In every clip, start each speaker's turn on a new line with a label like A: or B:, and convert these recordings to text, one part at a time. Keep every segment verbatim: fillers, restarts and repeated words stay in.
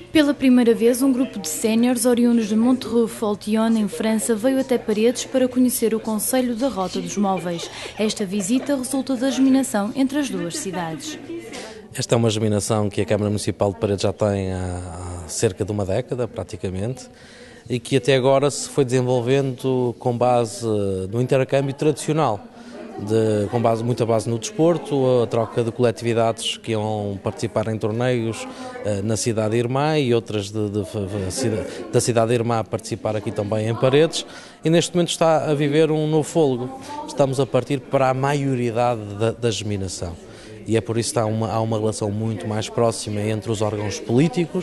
A: Pela primeira vez, um grupo de séniores oriundos de Montreux-Fault-Yonne, em França, veio até Paredes para conhecer o concelho da Rota dos Móveis. Esta visita resulta da germinação entre as duas cidades.
B: Esta é uma germinação que a Câmara Municipal de Paredes já tem há cerca de uma década, praticamente, e que até agora se foi desenvolvendo com base no intercâmbio tradicional. De, com base, muita base no desporto, a troca de coletividades que iam participar em torneios uh, na cidade irmã e outras de, de, de, da cidade irmã a participar aqui também em Paredes, e neste momento está a viver um novo fôlego. Estamos a partir para a maioridade da, da germinação e é por isso que há uma, há uma relação muito mais próxima entre os órgãos políticos.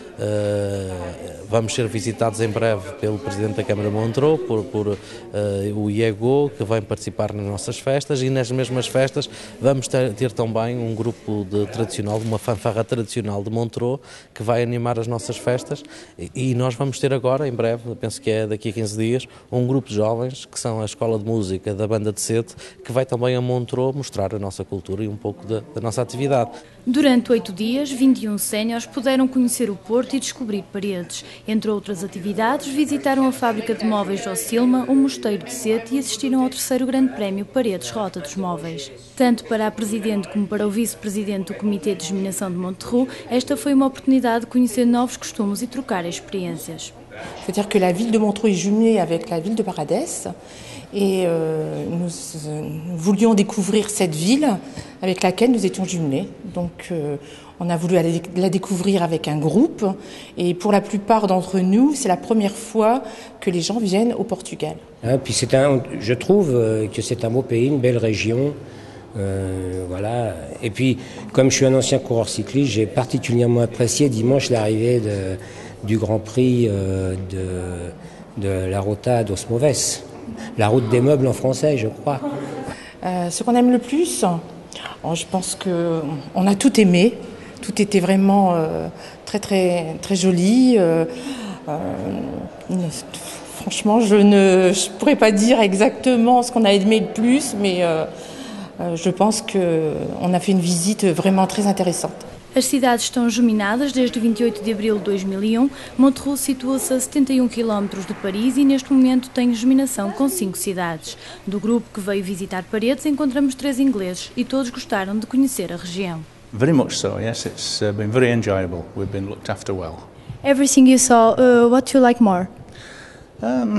B: Uh, vamos ser visitados em breve pelo Presidente da Câmara de Montreux, por, por uh, o IEGO, que vem participar nas nossas festas, e nas mesmas festas vamos ter, ter também um grupo de tradicional, uma fanfarra tradicional de Montreux, que vai animar as nossas festas, e, e nós vamos ter agora, em breve, penso que é daqui a quinze dias, um grupo de jovens, que são a Escola de Música da Banda de Sete, que vai também a Montreux mostrar a nossa cultura e um pouco da, da nossa atividade.
A: Durante oito dias, vinte e um séniores puderam conhecer o Porto e descobrir Paredes. Entre outras atividades, visitaram a fábrica de móveis Ocilma, o mosteiro de Sete e assistiram ao terceiro grande prémio Paredes Rota dos Móveis. Tanto para a Presidente como para o Vice-Presidente do Comitê de Germinação de Montreux, esta foi uma oportunidade de conhecer novos costumes e trocar experiências.
C: C'est-à-dire que la ville de Montreux est jumelée avec la ville de Paredes et euh, nous, nous voulions découvrir cette ville avec laquelle nous étions jumelés. Donc euh, on a voulu aller la découvrir avec un groupe et pour la plupart d'entre nous, c'est la première fois que les gens viennent au Portugal.
D: Hein, puis c'est un, je trouve que c'est un beau pays, une belle région. Euh, voilà. Et puis, comme je suis un ancien coureur cycliste, j'ai particulièrement apprécié dimanche l'arrivée de, du Grand Prix euh, de, de la Rota dos Móveis, la route des meubles en français, je crois.
C: Euh, ce qu'on aime le plus, oh, je pense qu'on a tout aimé. Tout était vraiment euh, très très très joli. Euh, euh, franchement, je ne je pourrais pas dire exactement ce qu'on a aimé le plus, mais euh, je pense qu'on a fait une visite vraiment très intéressante.
A: As cidades estão germinadas desde vinte e oito de abril de dois mil e um. Montreux situa-se a setenta e um quilómetros de Paris e neste momento tem germinação com cinco cidades. Do grupo que veio visitar Paredes encontramos três ingleses e todos gostaram de conhecer a região.
E: Very much so, yes. It's uh, been very enjoyable. We've been looked after well.
A: Everything you saw, uh, what you like more?
E: Um,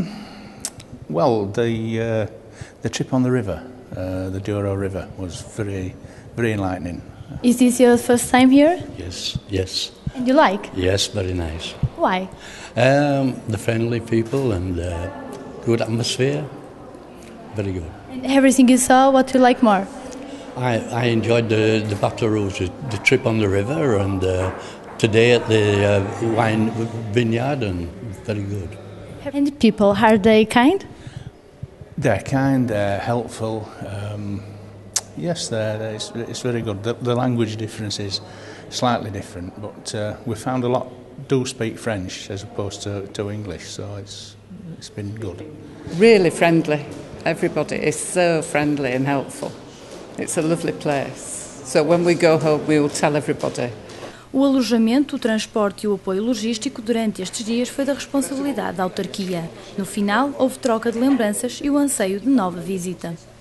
E: well, the uh, the trip on the river, uh, the Douro River, was very, very enlightening.
A: Is this your first time here?
F: Yes, yes.
A: And you like?
F: Yes, very nice.
A: Why?
F: Um, the friendly people and uh, good atmosphere. Very good.
A: And everything you saw, what you like more?
F: I, I enjoyed the, the Bateau Rouge, the trip on the river, and uh, today at the uh, wine vineyard, and very good.
A: And the people, are they kind?
E: They're kind, they're helpful. Um, yes, they're, they're, it's, it's very good. The, the language difference is slightly different, but uh, we found a lot do speak French as opposed to, to English, so it's it's been good.
G: Really friendly. Everybody is so friendly and helpful. It's a lovely place. So when we go home, we will tell everybody.
A: O alojamento, o transporte e o apoio logístico durante estes dias foi da responsabilidade da autarquia. No final, houve troca de lembranças e o anseio de nova visita.